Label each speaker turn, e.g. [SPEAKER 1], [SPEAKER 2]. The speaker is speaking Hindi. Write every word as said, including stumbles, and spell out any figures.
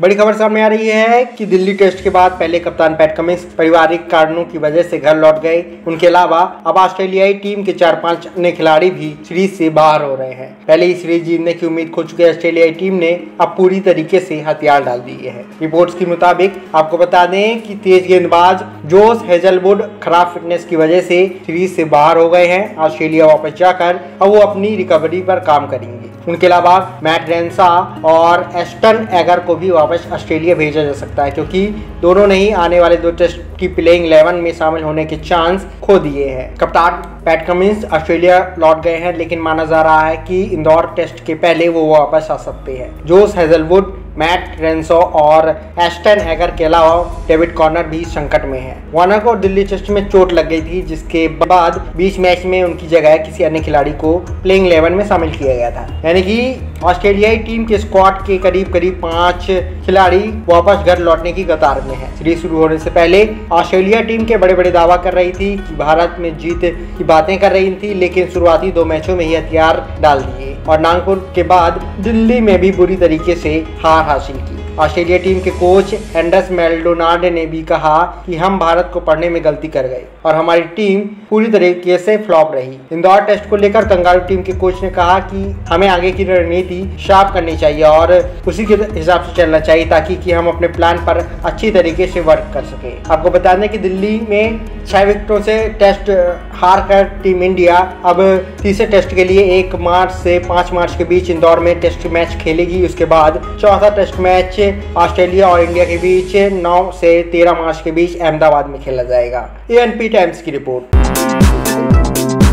[SPEAKER 1] बड़ी खबर सामने आ रही है कि दिल्ली टेस्ट के बाद पहले कप्तान पैट कमिंस पारिवारिक कारणों की वजह से घर लौट गए। उनके अलावा अब ऑस्ट्रेलियाई टीम के चार पांच अन्य खिलाड़ी भी सीरीज से बाहर हो रहे हैं। पहले ही सीरीज जीतने की उम्मीद खो चुके ऑस्ट्रेलियाई टीम ने अब पूरी तरीके से हथियार डाल दिए हैं। रिपोर्ट्स के मुताबिक आपको बता दें कि तेज गेंदबाज जोश हेजलवुड खराब फिटनेस की वजह से सीरीज से बाहर हो गए हैं। ऑस्ट्रेलिया वापस जाकर अब वो अपनी रिकवरी पर काम करेंगे। उनके अलावा मैट रेंसा और एस्टन एगर को भी वापस ऑस्ट्रेलिया भेजा जा सकता है, क्योंकि दोनों ने ही आने वाले दो टेस्ट की प्लेइंग इलेवन में शामिल होने के चांस खो दिए हैं। कप्तान पैट कमिंस ऑस्ट्रेलिया लौट गए हैं, लेकिन माना जा रहा है कि इंदौर टेस्ट के पहले वो वापस आ सकते हैं। जोश हेजलवुड, मैट रेंसो और एस्टन एगर के अलावा डेविड कॉर्नर भी संकट में है। वार्नर को दिल्ली टेस्ट में चोट लग गई थी, जिसके बाद बीच मैच में उनकी जगह किसी अन्य खिलाड़ी को प्लेइंग इलेवन में शामिल किया गया था। यानी कि ऑस्ट्रेलियाई टीम के स्क्वाड के करीब करीब पांच खिलाड़ी वापस घर लौटने की कतार में है। सीरीज शुरू होने से पहले ऑस्ट्रेलिया टीम के बड़े बड़े दावा कर रही थी कि भारत में जीत की बातें कर रही थी, लेकिन शुरुआती दो मैचों में ही हथियार डाल दिए और नागपुर के बाद दिल्ली में भी बुरी तरीके से हार हासिल की। ऑस्ट्रेलिया टीम के कोच एंडर्स मेल्डोनार्ड ने भी कहा कि हम भारत को पढ़ने में गलती कर गए और हमारी टीम पूरी तरीके से फ्लॉप रही। इंदौर टेस्ट को लेकर कंगारू टीम के कोच ने कहा कि हमें आगे की रणनीति शार्प करनी चाहिए और उसी के हिसाब से चलना चाहिए, ताकि कि हम अपने प्लान पर अच्छी तरीके से वर्क कर सके। आपको बता दें कि दिल्ली में छह विकेटों से टेस्ट हार कर टीम इंडिया अब तीसरे टेस्ट के लिए एक मार्च से पाँच मार्च के बीच इंदौर में टेस्ट मैच खेलेगी। उसके बाद चौथा टेस्ट मैच ऑस्ट्रेलिया और इंडिया के बीच नौ से तेरह मार्च के बीच अहमदाबाद में खेला जाएगा। ए एन पी टाइम्स की रिपोर्ट।